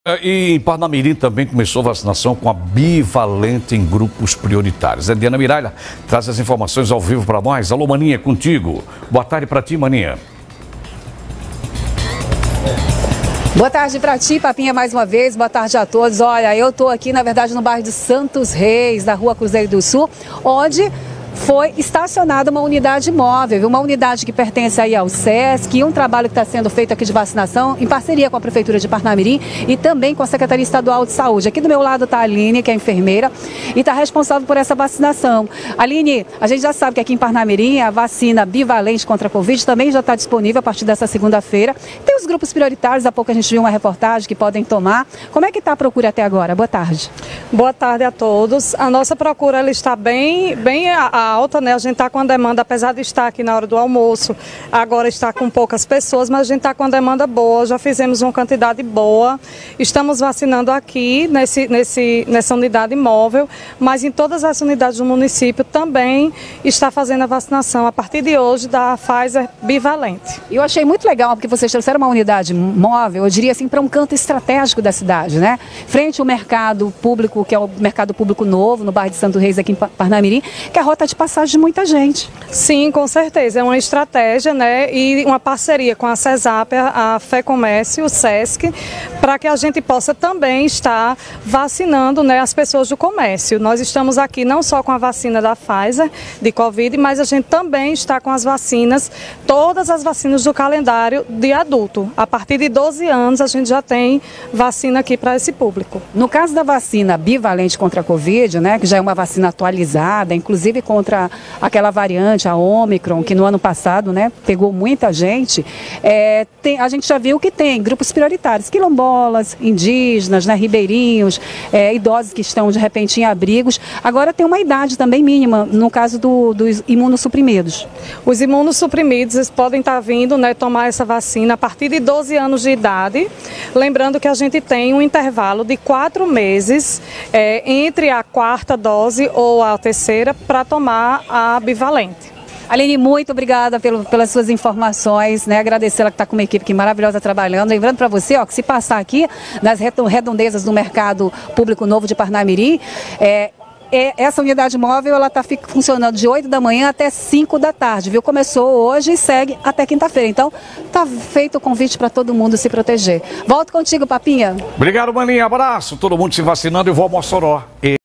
E em Parnamirim também começou a vacinação com a bivalente em grupos prioritários. A Diana Miralha traz as informações ao vivo para nós. Alô, Maninha, contigo. Boa tarde para ti, Maninha. Boa tarde para ti, Papinha, mais uma vez. Boa tarde a todos. Olha, eu estou aqui, na verdade, no bairro de Santos Reis, da Rua Cruzeiro do Sul, onde foi estacionada uma unidade móvel, uma unidade que pertence aí ao SESC, e um trabalho que está sendo feito aqui de vacinação em parceria com a Prefeitura de Parnamirim e também com a Secretaria Estadual de Saúde. Aqui do meu lado está a Aline, que é enfermeira, e está responsável por essa vacinação. Aline, a gente já sabe que aqui em Parnamirim a vacina bivalente contra a Covid também já está disponível a partir dessa segunda-feira. Tem os grupos prioritários, há pouco a gente viu uma reportagem que podem tomar. Como é que está a procura até agora? Boa tarde. Boa tarde a todos. A nossa procura ela está bem alta, né? A gente está com a demanda, apesar de estar aqui na hora do almoço, agora está com poucas pessoas, mas a gente está com a demanda boa, já fizemos uma quantidade boa, estamos vacinando aqui nessa unidade móvel, mas em todas as unidades do município também está fazendo a vacinação a partir de hoje da Pfizer bivalente. Eu achei muito legal, porque vocês trouxeram uma unidade móvel, eu diria assim, para um canto estratégico da cidade, né? Frente ao mercado público, que é o mercado público novo, no bairro de Santos Reis, aqui em Parnamirim, que é a rota de passagem de muita gente. Sim, com certeza. É uma estratégia, né? E uma parceria com a CESAP, a FEComércio, o SESC, para que a gente possa também estar vacinando, né, as pessoas do comércio. Nós estamos aqui não só com a vacina da Pfizer, de Covid, mas a gente também está com as vacinas, todas as vacinas do calendário de adulto. A partir de 12 anos a gente já tem vacina aqui para esse público. No caso da vacina bivalente contra a Covid, né, que já é uma vacina atualizada, inclusive contra aquela variante, a Ômicron, que no ano passado, né, pegou muita gente, a gente já viu que tem grupos prioritários, quilombolas, indígenas, né, ribeirinhos, idosos que estão de repente em abrigos. Agora tem uma idade também mínima, no caso dos imunossuprimidos. Os imunossuprimidos eles podem estar vindo, né, tomar essa vacina a partir de 12 anos de idade. Lembrando que a gente tem um intervalo de 4 meses entre a quarta dose ou a terceira para tomar a bivalente. Aline, muito obrigada pelas suas informações, né? Agradecer ela que está com uma equipe aqui maravilhosa trabalhando. Lembrando para você, ó, que se passar aqui nas redondezas do mercado público novo de Parnamirim, essa unidade móvel ela está funcionando de 8 da manhã até 5 da tarde, viu? Começou hoje e segue até quinta-feira. Então, tá feito o convite para todo mundo se proteger. Volto contigo, Papinha. Obrigado, Maninha. Abraço. Todo mundo se vacinando e vou ao Mossoró.